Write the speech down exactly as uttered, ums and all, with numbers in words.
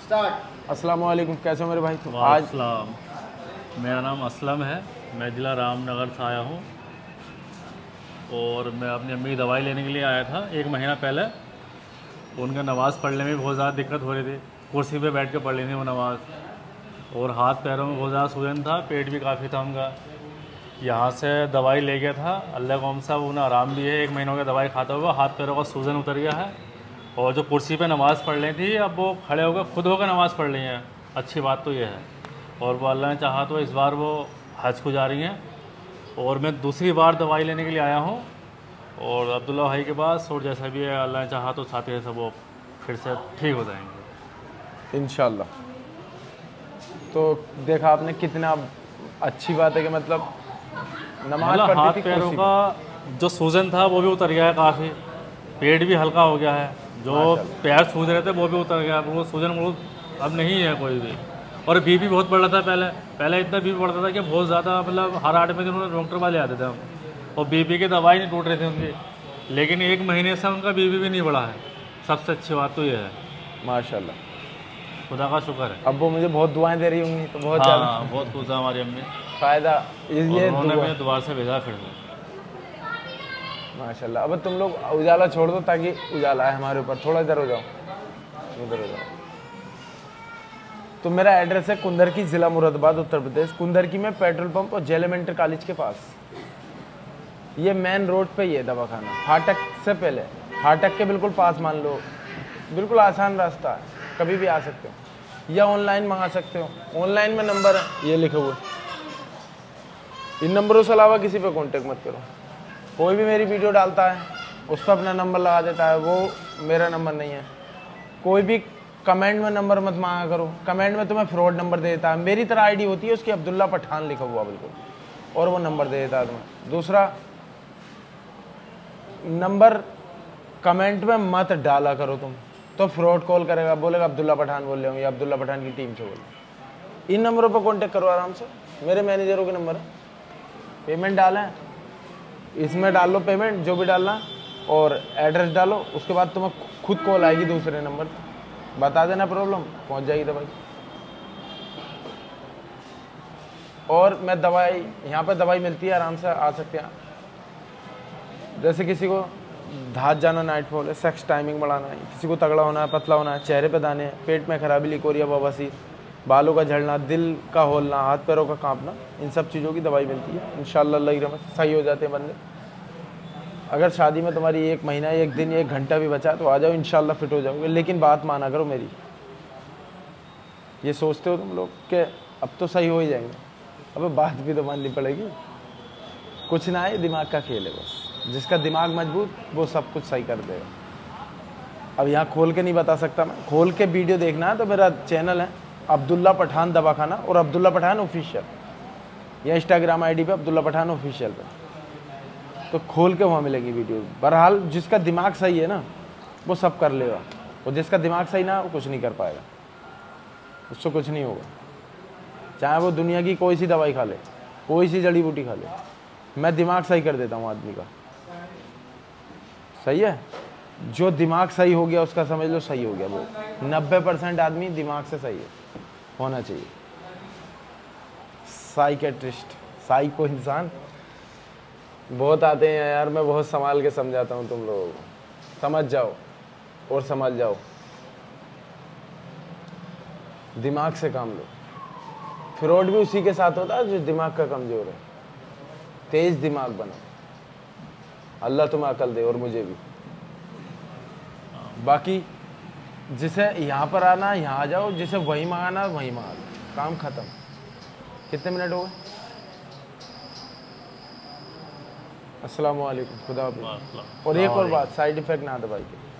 Start. अस्सलाम वालेकुम, कैसे हो मेरे भाई? तो आज अस्सलाम, मेरा नाम असलम है, मैं ज़िला रामनगर से आया हूँ और मैं अपनी अम्मी की दवाई लेने के लिए आया था एक महीना पहले। उनका नमाज़ पढ़ने में बहुत ज़्यादा दिक्कत हो रही थी, कुर्सी पे बैठ के पढ़ रही थी वो नमाज़, और हाथ पैरों में बहुत ज़्यादा सूजन था, पेट भी काफ़ी था उनका। यहाँ से दवाई ले गया था, अल्लाह कौम सा उन्हें आराम भी है, एक महीनों की दवाई खाता हुआ हाथ पैरों का सूजन उतर गया है। और जो कुर्सी पे नमाज़ पढ़ रही थी अब वो खड़े होकर खुद होकर नमाज़ पढ़ रही हैं। अच्छी बात तो ये है, और वो अल्लाह ने चाहा तो इस बार वो हज को जा रही हैं। और मैं दूसरी बार दवाई लेने के लिए आया हूँ और अब्दुल्ला भाई के पास, और जैसा भी है अल्लाह ने चाहा तो साथ ही सब वो फिर से ठीक हो जाएंगे इंशाल्लाह। तो देखा आपने कितना अच्छी बात है कि मतलब नमाज मतलब हाथ पढ़ती थी पैरों कुर्सी का जो सूजन था वो भी उतर गया है काफ़ी, पेट भी हल्का हो गया है, जो पैर सूज रहे थे वो भी उतर गया, वो सूजन वो अब नहीं है कोई भी। और बीपी बहुत बढ़ रहा था पहले पहले इतना बीपी बढ़ता था कि बहुत ज़्यादा, मतलब हर आठ में दिन उन्होंने डॉक्टर वाले आते थे हम, और बीपी की दवाई नहीं टूट रही थी उनकी, लेकिन एक महीने से उनका बीपी भी नहीं बढ़ा है। सबसे अच्छी बात तो ये है, माशाल्लाह, खुदा का शुक्र है। अब वो मुझे बहुत दुआएं दे रही होंगी तो बहुत हाँ, ज़्यादा बहुत खुश है हमारी अम्मी, फ़ायदा ये उन्होंने दुआ। मुझे दुआ से भेजा फिर से। माशाल्लाह। अब तुम लोग उजाला छोड़ दो ताकि उजाला है हमारे ऊपर। थोड़ा इधर हो जाओ, इधर हो जाओ। तो मेरा एड्रेस है कुंदर की, ज़िला मुरादाबाद, उत्तर प्रदेश। कुंदर की में पेट्रोल पंप और जेल एलिमेंट्री कॉलेज के पास, ये मेन रोड पे ही है दवाखाना, फाटक से पहले, फाटक के बिल्कुल पास मान लो। बिल्कुल आसान रास्ता है, कभी भी आ सकते हो या ऑनलाइन मंगा सकते हो। ऑनलाइन में नंबर है ये लिखे हुए, इन नंबरों से अलावा किसी पे कांटेक्ट मत करो। कोई भी मेरी वीडियो डालता है उस पर अपना नंबर लगा देता है, वो मेरा नंबर नहीं है। कोई भी कमेंट में नंबर मत मांगा करो, कमेंट में तुम्हें फ्रॉड नंबर दे देता है। मेरी तरह आईडी होती है उसकी, अब्दुल्ला पठान लिखा हुआ बिल्कुल, और वो नंबर दे देता है तुम्हें। दूसरा नंबर कमेंट में मत डाला करो तुम, तो फ्रॉड कॉल करेगा, बोलेगा अब्दुल्ला पठान बोल रहे हो या अब्दुल्ला पठान की टीम से बोल। इन नंबरों पर कांटेक्ट करो आराम से, मेरे मैनेजरों के नंबर है। पेमेंट डालें, इसमें डाल लो पेमेंट जो भी डालना, और एड्रेस डालो, उसके बाद तुम्हें खुद कॉल आएगी दूसरे नंबर, बता देना प्रॉब्लम, पहुंच जाएगी दवाई। और मैं दवाई यहाँ पे दवाई मिलती है, आराम से आ सकते हैं। जैसे किसी को धात जाना, नाइट फॉल है, सेक्स टाइमिंग बढ़ाना है, किसी को तगड़ा होना है, पतला होना है, चेहरे पे दाने, पेट में खराबी, लिकोरिया, बवासीर, बालों का झड़ना, दिल का होलना, हाथ पैरों का कांपना, इन सब चीज़ों की दवाई मिलती है। इंशाल्लाह अल्लाह की रहमत से सही हो जाते हैं बंदे। अगर शादी में तुम्हारी एक महीना, एक दिन, एक घंटा भी बचा तो आ जाओ, इंशाल्लाह फिट हो जाओगे। लेकिन बात माना करो मेरी, ये सोचते हो तुम लोग कि अब तो सही हो ही जाएंगे, अब बात भी तो माननी पड़ेगी। कुछ ना है, दिमाग का खेल है बस, जिसका दिमाग मजबूत वो सब कुछ सही कर देगा। अब यहाँ खोल के नहीं बता सकता मैं, खोल के वीडियो देखना है तो मेरा चैनल है अब्दुल्ला पठान दवाखाना और अब्दुल्ला पठान ऑफिशियल, या इंस्टाग्राम आईडी पे अब्दुल्ला पठान ऑफिशियल पे, तो खोल के वहाँ मिलेगी वीडियो। बहरहाल जिसका दिमाग सही है ना वो सब कर लेगा, और जिसका दिमाग सही ना वो कुछ नहीं कर पाएगा, उससे कुछ नहीं होगा। चाहे वो दुनिया की कोई सी दवाई खा ले, कोई सी जड़ी बूटी खा ले, मैं दिमाग सही कर देता हूँ आदमी का। सही है, जो दिमाग सही हो गया उसका समझ लो सही हो गया। वो नब्बे परसेंट आदमी दिमाग से सही है, होना चाहिए। साइकेट्रिस्ट, साइको इंसान बहुत आते हैं यार, मैं बहुत संभाल के समझाता हूँ तुम लोगों को, समझ जाओ और समझ जाओ। दिमाग से काम लो। फ्रॉड भी उसी के साथ होता है जो दिमाग का कमजोर है। तेज दिमाग बनो, अल्लाह तुम्हें अकल दे और मुझे भी। बाकी जिसे यहाँ पर आना यहाँ आ जाओ, जिसे वहीं मंगाना वहीं मंगा लो, काम खत्म। कितने मिनट हो गए? अस्सलाम वालेकुम, खुदा हाफिज़। और एक और बात, साइड इफेक्ट ना दवाई के।